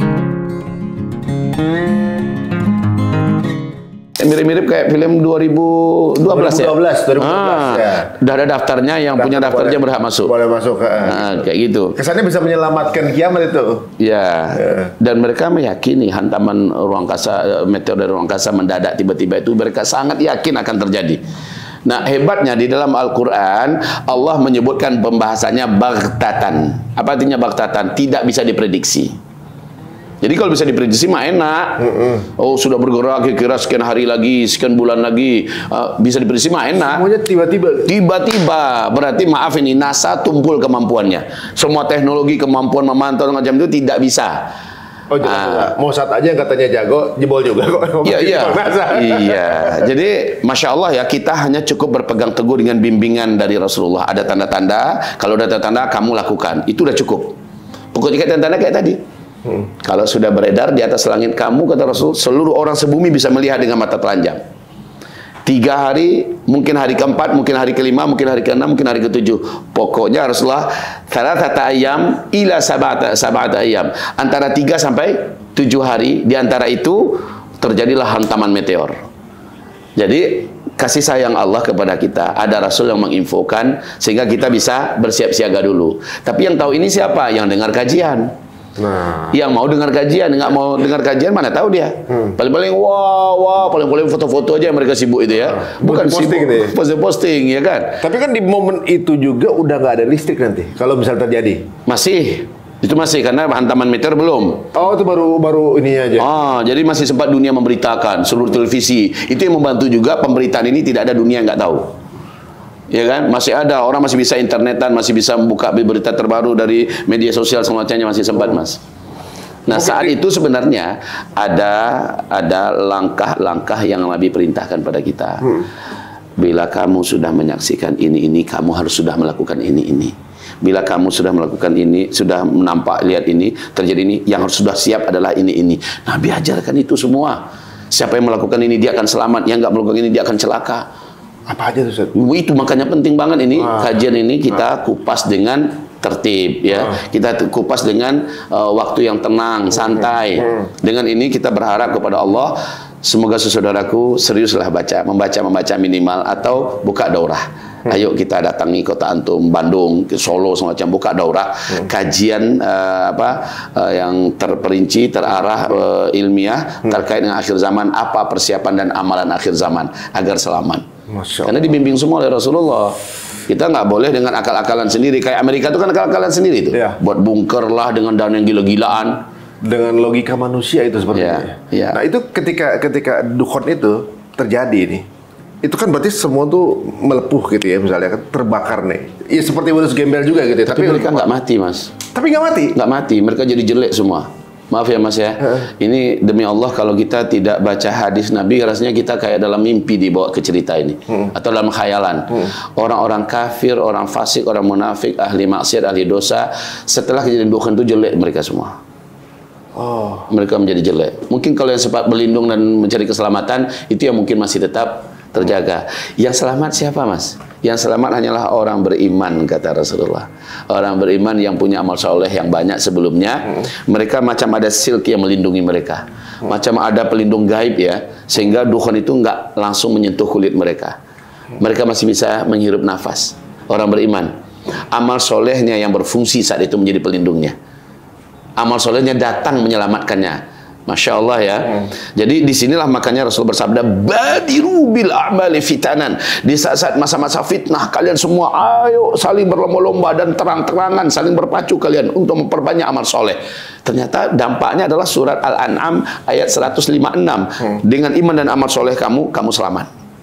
Mirip-mirip kayak film 2012 ya? 2012 ya. Udah ada daftarnya, yang punya daftarnya berhak masuk. Boleh masuk. Kayak gitu. Kesannya bisa menyelamatkan kiamat itu. Ya. Dan mereka meyakini hantaman ruang angkasa, meteor dari ruang angkasa mendadak tiba-tiba itu, mereka sangat yakin akan terjadi. Nah, hebatnya di dalam Al-Quran, Allah menyebutkan pembahasannya baghtatan. Apa artinya baghtatan? Tidak bisa diprediksi. Jadi kalau bisa diprediksi mah enak. Oh, sudah bergerak kira-kira sekian hari lagi, sekian bulan lagi, bisa diprediksi mah enak. Semuanya tiba-tiba. Tiba-tiba. Berarti maaf, ini NASA tumpul kemampuannya. Semua teknologi, kemampuan memantau macam itu tidak bisa. Oh, Mossad aja yang katanya jago, jebol juga kok. Iya. Jadi, Masya Allah ya, kita hanya cukup berpegang teguh dengan bimbingan dari Rasulullah. Ada tanda-tanda, kalau ada tanda-tanda, kamu lakukan. Itu udah cukup. Pokoknya tanda-tanda kayak tadi. Kalau sudah beredar di atas langit kamu, kata Rasul, seluruh orang sebumi bisa melihat dengan mata telanjang. 3 hari, mungkin hari ke-4, mungkin hari ke-5, mungkin hari ke-6, mungkin hari ke-7. Pokoknya Rasulullah, 3 ayam ila 7 ayam. Antara 3 sampai 7 hari, di antara itu terjadilah hantaman meteor. Jadi, kasih sayang Allah kepada kita. Ada Rasul yang menginfokan, sehingga kita bisa bersiap siaga dulu. Tapi yang tahu ini siapa? Yang dengar kajian. Yang mau dengar kajian, nggak mau dengar kajian mana tahu dia. Paling-paling paling-paling foto-foto aja yang mereka sibuk itu ya. Bukan posting sibuk posting ya kan. Tapi kan di momen itu juga udah nggak ada listrik nanti kalau misal terjadi. Itu masih karena hantaman meteor belum. Oh, itu baru ini aja. Jadi masih sempat dunia memberitakan, seluruh televisi. Itu yang membantu juga pemberitaan ini tidak ada dunia yang nggak tahu. Ya kan, masih ada orang masih bisa internetan, masih bisa membuka berita terbaru dari media sosial semacamnya, masih sempat Mas. Nah, saat itu sebenarnya ada langkah-langkah yang Nabi perintahkan pada kita. Bila kamu sudah menyaksikan ini, kamu harus sudah melakukan ini. Bila kamu sudah melakukan ini, sudah menampak lihat ini, terjadi ini, yang harus sudah siap adalah ini. Nabi ajarkan itu semua. Siapa yang melakukan ini dia akan selamat, yang nggak melakukan ini dia akan celaka. Apa aja tuh, Ustaz? Itu makanya penting banget ini kajian ini kita kupas dengan tertib ya. Kita kupas dengan waktu yang tenang, santai. Dengan ini kita berharap kepada Allah, semoga saudaraku seriuslah membaca minimal atau buka daurah. Ayo kita datangi kota antum, Bandung, Solo semacam, buka daurah kajian yang terperinci, terarah, ilmiah terkait dengan akhir zaman, apa persiapan dan amalan akhir zaman agar selamat. Karena dibimbing semua oleh Rasulullah. Kita nggak boleh dengan akal-akalan sendiri. Kayak Amerika itu kan akal-akalan sendiri itu. Buat bunker lah dengan dana yang gila-gilaan. Dengan logika manusia itu sepertinya. Nah itu ketika dukhon itu terjadi nih, itu kan berarti semua tuh melepuh gitu ya, misalnya kan terbakar nih. Ya seperti virus gembel juga gitu ya. Tapi mereka nggak mati Mas. Tapi nggak mati? Nggak mati. Mereka jadi jelek semua. Maaf ya Mas ya. Ini demi Allah kalau kita tidak baca hadis Nabi, rasanya kita kayak dalam mimpi dibawa ke cerita ini. Atau dalam khayalan. Orang-orang kafir, orang fasik, orang munafik, ahli maksiat, ahli dosa, setelah kejadian dukhon itu jelek mereka semua. Mereka menjadi jelek. Mungkin kalau yang sempat berlindung dan mencari keselamatan, itu yang mungkin masih tetap terjaga. Yang selamat siapa Mas? Yang selamat hanyalah orang beriman, kata Rasulullah. Orang beriman yang punya amal soleh yang banyak sebelumnya. Mereka macam ada silk yang melindungi mereka. Macam ada pelindung gaib ya. Sehingga dukhon itu nggak langsung menyentuh kulit mereka. Mereka masih bisa menghirup nafas. Orang beriman. Amal solehnya yang berfungsi saat itu menjadi pelindungnya. Amal solehnya datang menyelamatkannya. Masya Allah ya. Jadi disinilah makanya Rasul bersabda, badiru bil a'mali fitanan. Di saat-saat masa-masa fitnah, kalian semua ayo saling berlomba-lomba dan terang-terangan saling berpacu kalian untuk memperbanyak amal soleh. Ternyata dampaknya adalah surat Al-An'am ayat 156. Dengan iman dan amal soleh kamu selamat.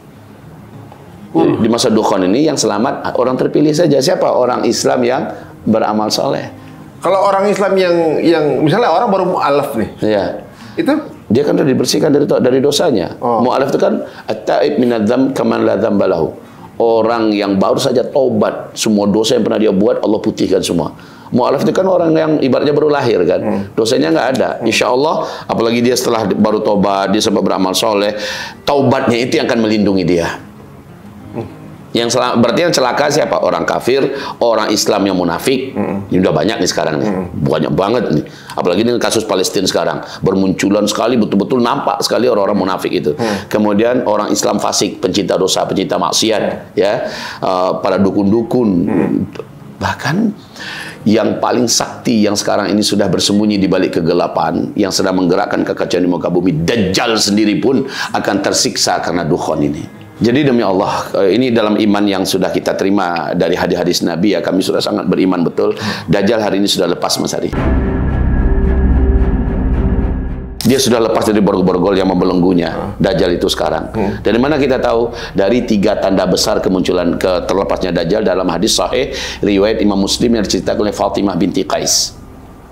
Di masa dukhon ini yang selamat orang terpilih saja. Siapa? Orang Islam yang beramal soleh. Kalau orang Islam yang misalnya orang baru mu'alaf nih. Iya. Itu dia kan sudah dibersihkan dari dosanya. Mu'alaf itu kan at-ta'ib minadzam kaman la dzamba lahu. Orang yang baru saja taubat, semua dosa yang pernah dia buat Allah putihkan semua. Mu'alaf itu kan orang yang ibaratnya baru lahir kan. Dosanya nggak ada. Insya Allah, apalagi dia setelah baru taubat, dia sempat beramal soleh, taubatnya itu yang akan melindungi dia. Berarti yang celaka siapa? Orang kafir, orang Islam yang munafik. Ini udah banyak nih sekarang nih. Banyak banget nih. Apalagi dengan kasus Palestina sekarang. Bermunculan sekali, betul-betul nampak sekali orang-orang munafik itu. Kemudian orang Islam fasik, pencinta dosa, pencinta maksiat. Ya, para dukun-dukun. Bahkan yang paling sakti yang sekarang ini sudah bersembunyi di balik kegelapan, yang sedang menggerakkan kekacauan di muka bumi, Dajjal sendiri pun akan tersiksa karena dukhon ini. Jadi demi Allah, ini dalam iman yang sudah kita terima dari hadis-hadis Nabi ya, kami sudah sangat beriman betul. Dajjal hari ini sudah lepas Mas Ari. Dia sudah lepas dari borgol-borgol yang membelenggunya. Dajjal itu sekarang. Dari mana kita tahu? Dari 3 tanda besar kemunculan terlepasnya Dajjal dalam hadis sahih riwayat Imam Muslim yang diceritakan oleh Fatimah binti Qais.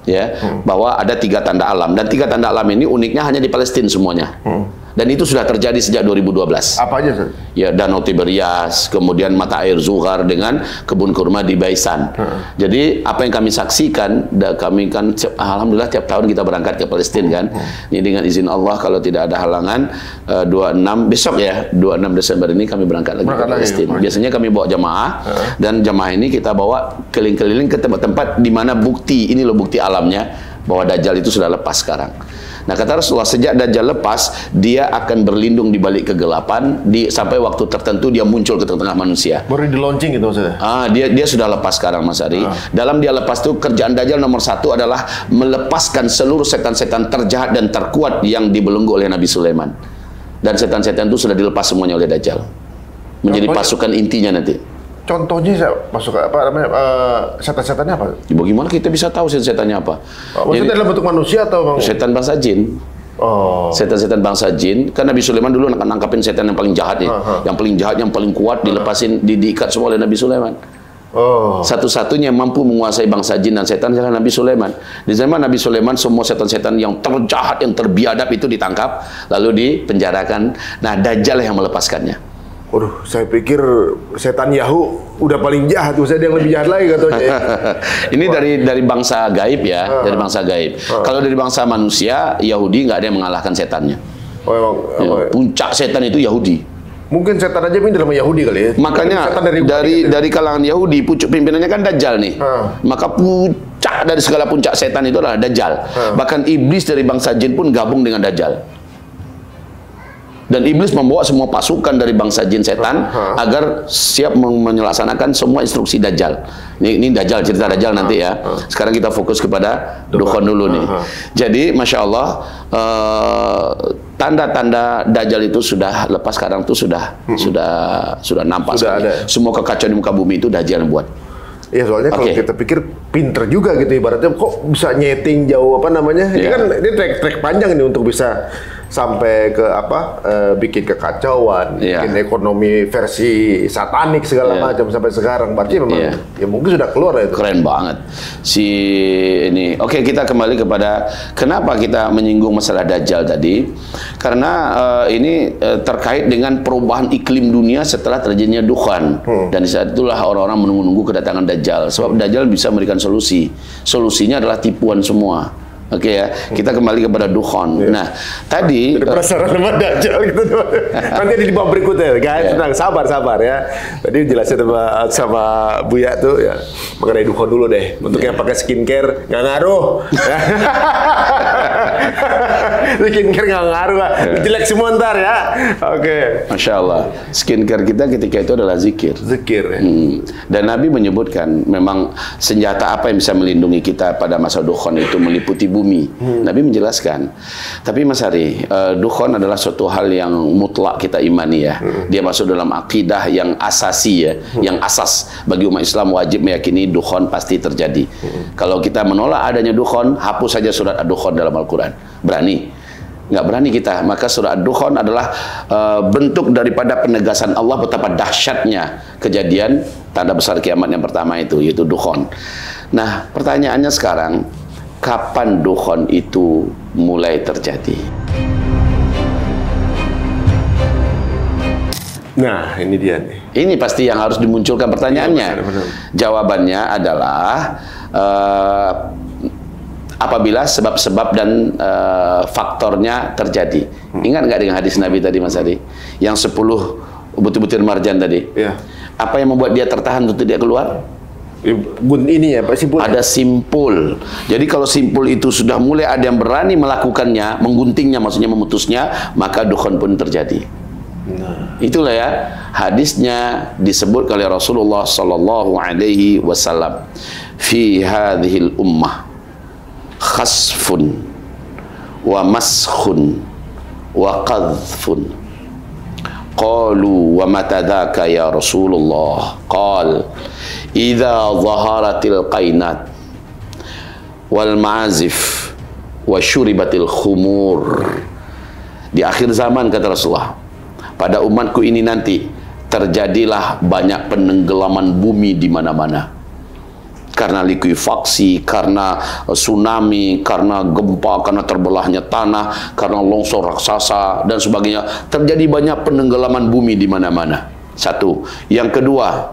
ya, bahwa ada 3 tanda alam, dan 3 tanda alam ini uniknya hanya di Palestina semuanya. Dan itu sudah terjadi sejak 2012. Apa aja, Ustaz? Ya, Danau Tiberias, kemudian mata air Zuhar dengan kebun kurma di Baisan. Jadi apa yang kami saksikan, kami kan alhamdulillah tiap tahun kita berangkat ke Palestina kan. Ini dengan izin Allah kalau tidak ada halangan 26 besok ya, 26 Desember ini kami berangkat lagi ke Palestina. Biasanya kami bawa jamaah dan jamaah ini kita bawa keliling-keliling ke tempat-tempat di mana bukti, ini loh bukti alamnya bahwa Dajjal itu sudah lepas sekarang. Nah, kata Rasulullah, sejak Dajjal lepas, dia akan berlindung di balik kegelapan, sampai waktu tertentu dia muncul ke tengah-tengah manusia. Baru di launching gitu maksudnya? Dia sudah lepas sekarang, Mas Ari. Dalam dia lepas itu, kerjaan Dajjal nomor 1 adalah melepaskan seluruh setan-setan terjahat dan terkuat yang dibelenggu oleh Nabi Sulaiman. Dan setan-setan itu sudah dilepas semuanya oleh Dajjal. Menjadi pasukan intinya nanti. Contohnya saya masuk apa namanya setan-setannya apa? Bagaimana kita bisa tahu setan-setannya apa? Maksudnya dalam bentuk manusia atau setan bangsa jin? Setan-setan bangsa jin. Kan Nabi Sulaiman dulu nangkapin setan yang paling jahat nih, yang paling jahat, yang paling kuat, dilepasin, diikat semua oleh Nabi Sulaiman. Satu-satunya yang mampu menguasai bangsa jin dan setan adalah Nabi Sulaiman. Di zaman Nabi Sulaiman, semua setan-setan yang terjahat, yang terbiadab itu ditangkap, lalu dipenjarakan. Nah, Dajjal yang melepaskannya. Waduh, saya pikir setan Yahoo udah paling jahat, saya ada yang lebih jahat lagi katanya. Ini dari bangsa gaib ya, dari bangsa gaib. Kalau dari bangsa manusia, Yahudi nggak ada yang mengalahkan setannya. Puncak setan itu Yahudi. Mungkin setan aja minder sama Yahudi kali ya. Makanya dari kalangan Yahudi, pucuk pimpinannya kan Dajjal nih. Maka puncak dari segala puncak setan itu adalah Dajjal. Bahkan iblis dari bangsa jin pun gabung dengan Dajjal. Dan iblis membawa semua pasukan dari bangsa jin setan agar siap melaksanakan semua instruksi Dajjal. Ini Dajjal, cerita Dajjal nanti ya. Sekarang kita fokus kepada Dukhon dulu nih. Jadi Masya Allah, tanda-tanda Dajjal itu sudah lepas sekarang tuh sudah nampak. Semua kekacauan di muka bumi itu Dajjal yang buat. Ya soalnya kalau kita pikir pinter juga gitu ibaratnya, kok bisa nyeting jauh apa namanya? Ini kan ini trek panjang ini untuk bisa sampai ke bikin kekacauan, bikin ekonomi versi satanik segala macam sampai sekarang. Berarti memang ya mungkin sudah keluar itu. Keren banget ini. Oke, kita kembali kepada kenapa kita menyinggung masalah Dajjal tadi. Karena ini terkait dengan perubahan iklim dunia setelah terjadinya Dukhan. Dan di saat itulah orang-orang menunggu-nunggu kedatangan Dajjal. Sebab Dajjal bisa memberikan solusi. Solusinya adalah tipuan semua. Oke ya, kita kembali kepada Dukhan. Nah, tadi penasaran sama Dajjal gitu. Nanti di bab berikutnya, guys. Tenang, sabar ya. Tadi jelasin sama Buya tuh ya mengenai Dukhan dulu deh. Untuk yang pakai skincare nggak ngaruh. Skincare nggak ngaruh, jelek semua ntar ya. Oke. Masya Allah, skincare kita ketika itu adalah zikir. Zikir. Ya. Dan Nabi menyebutkan memang senjata apa yang bisa melindungi kita pada masa Dukhan itu meliputi bumi. Nabi menjelaskan. Tapi Mas Ari, Dukhan adalah suatu hal yang mutlak kita imani ya. Dia masuk dalam akidah yang asasi ya, yang asas bagi umat Islam wajib meyakini Dukhan pasti terjadi. Kalau kita menolak adanya Dukhan, hapus saja surat Ad-Dukhan dalam Al-Quran. Berani? Nggak berani kita. Maka surat Ad-Dukhan adalah bentuk daripada penegasan Allah betapa dahsyatnya kejadian tanda besar kiamat yang pertama itu, yaitu Dukhan. Nah, pertanyaannya sekarang, kapan Dukhan itu mulai terjadi? Nah, ini dia nih. Ini pasti yang harus dimunculkan pertanyaannya. Jawabannya adalah apabila sebab-sebab dan faktornya terjadi. Ingat nggak dengan hadis Nabi tadi, Mas Adi? Yang 10 butir-butir marjan tadi. Apa yang membuat dia tertahan untuk tidak keluar? Ini ya, Pak, simpul. Ada simpul. Jadi kalau simpul itu sudah mulai ada yang berani melakukannya, mengguntingnya, maksudnya memutusnya, maka Dukhan pun terjadi. Itulah ya hadisnya disebut oleh Rasulullah sallallahu alaihi wasallam, fi hadhil ummah khasfun wa maskhun wa qadhfun. Qalu wa matadaka ya Rasulullah? Qal idza zaharatil qainat wal ma'azif wa syuribatil khumur. Di akhir zaman, kata Rasulullah, pada umatku ini nanti terjadilah banyak penenggelaman bumi di mana-mana. karena likuifaksi, karena tsunami, karena gempa, karena terbelahnya tanah, karena longsor raksasa dan sebagainya. Terjadi banyak penenggelaman bumi di mana-mana. Satu. Yang kedua,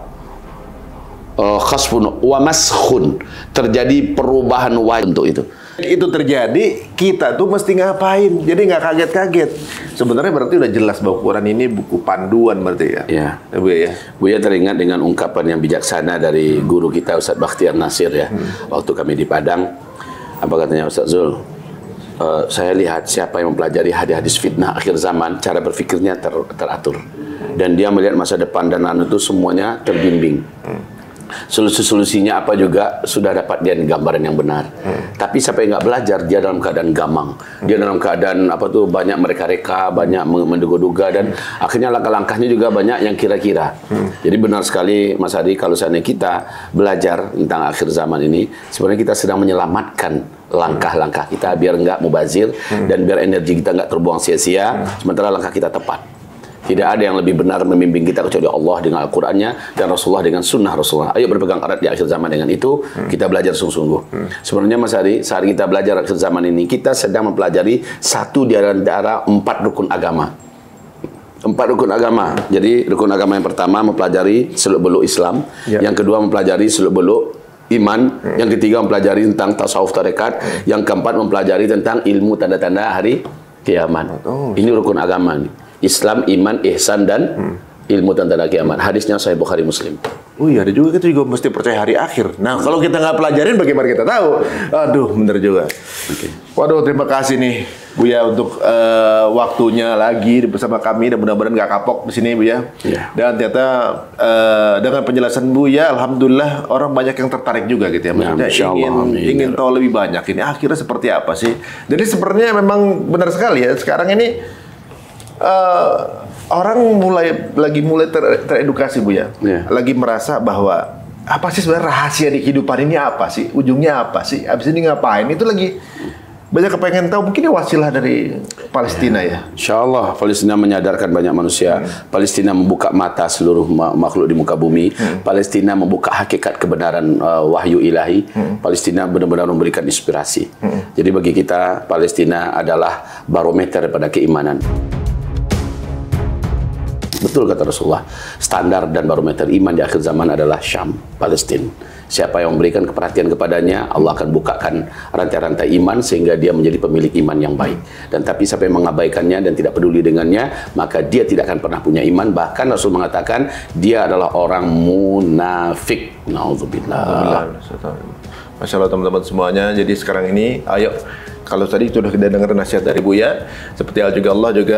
khasfun wa maskhun, terjadi perubahan wajah untuk itu. Itu terjadi, kita tuh mesti ngapain? Jadi nggak kaget-kaget. Sebenarnya berarti udah jelas bahwa Quran ini buku panduan berarti ya. Ya. Buya ya. Buya teringat dengan ungkapan yang bijaksana dari guru kita Ustadz Bakhtiar Nasir ya. Waktu kami di Padang, apa katanya Ustadz Zul? Saya lihat siapa yang mempelajari hadis-hadis fitnah akhir zaman, cara berpikirnya teratur. Dan dia melihat masa depan dan itu semuanya terbimbing. Solusi-solusinya apa juga sudah dapat dia gambaran yang benar. Tapi sampai nggak belajar, dia dalam keadaan gamang. Dia dalam keadaan apa tuh, banyak mereka-reka, banyak menduga-duga, dan akhirnya langkah-langkahnya juga banyak yang kira-kira. Jadi benar sekali Mas Hadi, kalau seandainya kita belajar tentang akhir zaman ini, sebenarnya kita sedang menyelamatkan langkah-langkah kita biar nggak mubazir dan biar energi kita nggak terbuang sia-sia, sementara langkah kita tepat. Tidak ada yang lebih benar membimbing kita kecuali Allah dengan Al-Qurannya dan Rasulullah dengan sunnah Rasulullah. Ayo berpegang erat di akhir zaman dengan itu, kita belajar sungguh-sungguh. Sebenarnya Mas Hadi, saat kita belajar akhir zaman ini, kita sedang mempelajari satu di antara 4 rukun agama. 4 rukun agama. Jadi rukun agama yang pertama mempelajari seluk-beluk Islam, yang kedua mempelajari seluk-beluk iman, yang ketiga mempelajari tentang tasawuf tarekat, yang keempat mempelajari tentang ilmu tanda-tanda hari kiamat. Ini rukun agama nih. Islam, iman, ihsan, dan ilmu tanda kiamat. Hadisnya Sahih Bukhari Muslim. Oh iya, ada juga, kita juga mesti percaya hari akhir. Nah, kalau kita nggak pelajarin, bagaimana kita tahu? Aduh, bener juga. Waduh, terima kasih nih Buya untuk waktunya lagi bersama kami, dan mudah-mudahan nggak kapok di sini Buya. Dan ternyata dengan penjelasan Buya, alhamdulillah orang banyak yang tertarik juga gitu ya. Maksudnya ingin tahu lebih banyak ini akhirnya seperti apa sih. Jadi sebenarnya memang benar sekali ya, sekarang ini orang lagi mulai teredukasi Buya, lagi merasa bahwa apa sih sebenarnya rahasia di kehidupan ini, apa sih ujungnya, apa sih abis ini ngapain, itu lagi banyak kepengen tahu. Mungkin wasilah dari Palestina ya. Insya Allah Palestina menyadarkan banyak manusia. Palestina membuka mata seluruh makhluk di muka bumi. Palestina membuka hakikat kebenaran wahyu ilahi. Palestina benar-benar memberikan inspirasi. Jadi bagi kita, Palestina adalah barometer pada keimanan. Betul kata Rasulullah, standar dan barometer iman di akhir zaman adalah Syam, Palestina. Siapa yang memberikan keperhatian kepadanya, Allah akan bukakan rantai-rantai iman sehingga dia menjadi pemilik iman yang baik. Dan tapi siapa yang mengabaikannya dan tidak peduli dengannya, maka dia tidak akan pernah punya iman. Bahkan Rasul mengatakan dia adalah orang munafik. Nauzubillah. Masya Allah teman-teman semuanya. Jadi sekarang ini, ayo, kalau tadi sudah kita dengar nasihat dari Buya, seperti hal juga Allah juga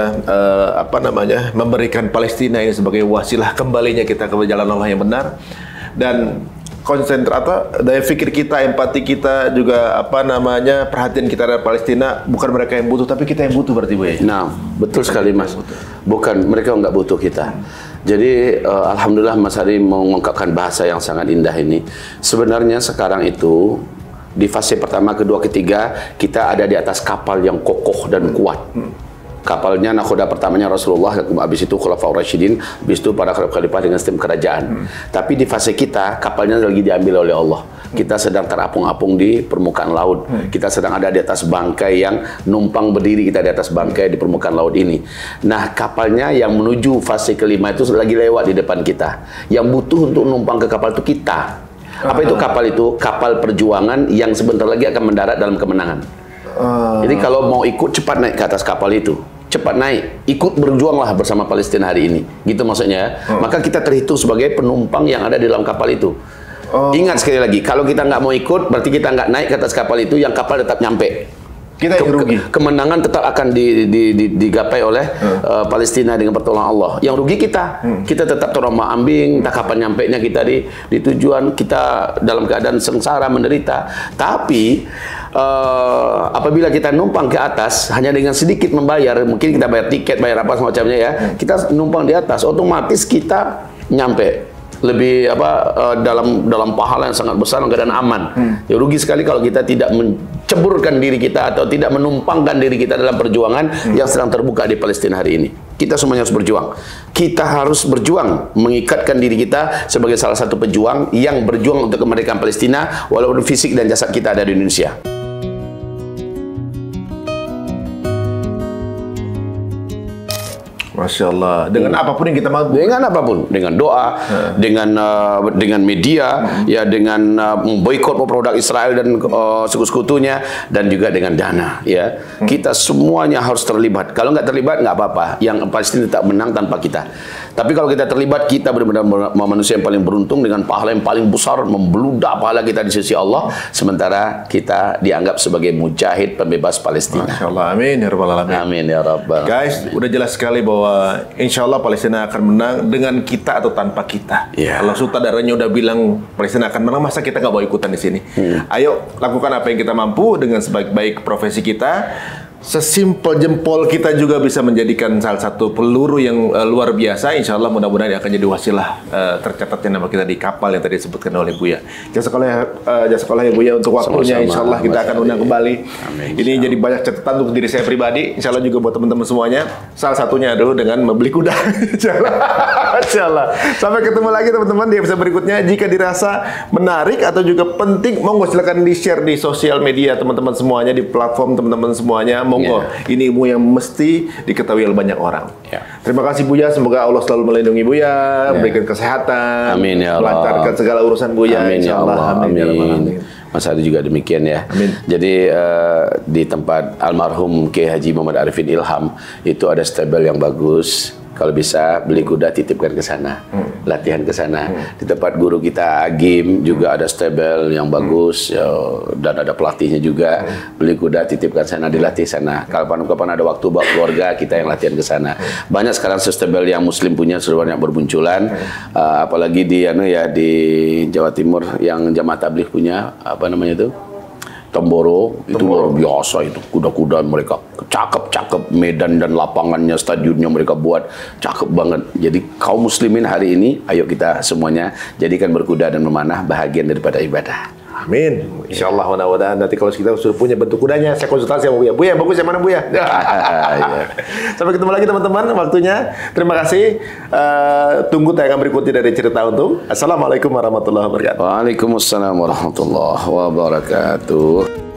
memberikan Palestina ini sebagai wasilah kembalinya kita ke jalan Allah yang benar, dan daya pikir kita, empati kita juga perhatian kita dari Palestina, bukan mereka yang butuh tapi kita yang butuh berarti Buya. Nah, betul sekali Mas. Bukan mereka nggak butuh kita. Jadi alhamdulillah Mas Hadi mengungkapkan bahasa yang sangat indah ini. Sebenarnya sekarang itu di fase pertama, kedua, ketiga, kita ada di atas kapal yang kokoh dan kuat. Kapalnya nakhoda pertamanya Rasulullah, habis itu Khulafaur Rasyidin, habis itu para khalifah dengan sistem kerajaan. Tapi di fase kita, kapalnya lagi diambil oleh Allah. Kita sedang terapung-apung di permukaan laut. Kita sedang ada di atas bangkai yang numpang berdiri, kita di atas bangkai di permukaan laut ini. Nah, kapalnya yang menuju fase kelima itu lagi lewat di depan kita. Yang butuh untuk numpang ke kapal itu kita. Apa itu kapal itu? Kapal perjuangan yang sebentar lagi akan mendarat dalam kemenangan. Jadi kalau mau ikut, cepat naik ke atas kapal itu. Cepat naik, ikut berjuanglah bersama Palestina hari ini. Gitu maksudnya. Maka kita terhitung sebagai penumpang yang ada di dalam kapal itu. Ingat sekali lagi, kalau kita nggak mau ikut, berarti kita nggak naik ke atas kapal itu, yang kapal tetap nyampe. Kita yang rugi. Kemenangan tetap akan digapai oleh Palestina dengan pertolongan Allah. Yang rugi kita. Kita tetap terombang-ambing, entah kapan nyampenya kita di tujuan, kita dalam keadaan sengsara, menderita. Tapi apabila kita numpang ke atas hanya dengan sedikit membayar, mungkin kita bayar tiket, bayar apa semacamnya ya, kita numpang di atas, otomatis kita nyampe. lebih dalam pahala yang sangat besar dalam keadaan aman. Ya rugi sekali kalau kita tidak menceburkan diri kita atau tidak menumpangkan diri kita dalam perjuangan yang sedang terbuka di Palestina hari ini. Kita semuanya harus berjuang. Kita harus berjuang mengikatkan diri kita sebagai salah satu pejuang yang berjuang untuk kemerdekaan Palestina walaupun fisik dan jasad kita ada di Indonesia. Masya Allah. Dengan apapun yang kita mampu. Dengan apapun, dengan doa, dengan media, ya dengan memboikot produk Israel dan sekutu-sekutunya, dan juga dengan dana. Ya, kita semuanya harus terlibat. Kalau nggak terlibat nggak apa-apa. Yang Palestina tak menang tanpa kita. Tapi kalau kita terlibat, kita benar-benar manusia yang paling beruntung dengan pahala yang paling besar, membeludak pahala kita di sisi Allah. Sementara kita dianggap sebagai mujahid pembebas Palestina. Masya Allah. Amin ya rabbal alamin. Amin ya rabbal. Guys, udah jelas sekali bahwa insya Allah Palestina akan menang dengan kita atau tanpa kita. Yeah. Kalau sutradaranya udah bilang Palestina akan menang, masa kita nggak mau ikutan di sini? Ayo lakukan apa yang kita mampu dengan sebaik-baik profesi kita. Sesimpel jempol kita juga bisa menjadikan salah satu peluru yang luar biasa. Insya Allah mudah-mudahan akan jadi wasilah tercatatnya nama kita di kapal yang tadi disebutkan oleh Buya. Jasa sekolah ya Buya untuk waktunya. Insya Allah kita akan undang kembali. Amin, ini jadi banyak catatan untuk diri saya pribadi. Insya Allah juga buat teman-teman semuanya. Salah satunya adalah dengan membeli kuda. Insya Allah. Insya Allah. Sampai ketemu lagi teman-teman di episode berikutnya. Jika dirasa menarik atau juga penting, monggo silakan di-share di sosial media teman-teman semuanya, di platform teman-teman semuanya. Monggo, ini ilmu yang mesti diketahui oleh banyak orang. Terima kasih Buya, semoga Allah selalu melindungi Buya, memberikan kesehatan, amin ya Allah, melancarkan segala urusan Buya. Amin ya Allah, amin. Amin. Mas Adi juga demikian ya. Amin. Jadi di tempat almarhum Kiai Haji Muhammad Arifin Ilham itu ada stable yang bagus. Kalau bisa beli kuda titipkan ke sana, latihan ke sana. Di tempat guru kita Agim juga ada stable yang bagus, ya, dan ada pelatihnya juga. Beli kuda titipkan sana, dilatih sana. Kapan-kapan ada waktu bawa keluarga kita yang latihan ke sana. Banyak sekarang stable yang Muslim punya sudah banyak bermunculan. Apalagi di di Jawa Timur yang Jamaah Tabligh punya apa namanya itu? Tomboro, itu luar biasa itu. Kuda-kuda mereka cakep-cakep, medan dan lapangannya, stadionnya mereka buat cakep banget. Jadi kaum muslimin hari ini, ayo kita semuanya jadikan berkuda dan memanah bahagian daripada ibadah. Amin. Insya Allah mudah-mudahan nanti kalau kita sudah punya bentuk kudanya, saya konsultasi sama Buya. Buya, bagus yang mana Buya? Sampai ketemu lagi teman-teman, waktunya. Terima kasih. Tunggu tayangan berikutnya dari Cerita Untung. Assalamualaikum warahmatullahi wabarakatuh. Waalaikumsalam warahmatullahi wabarakatuh.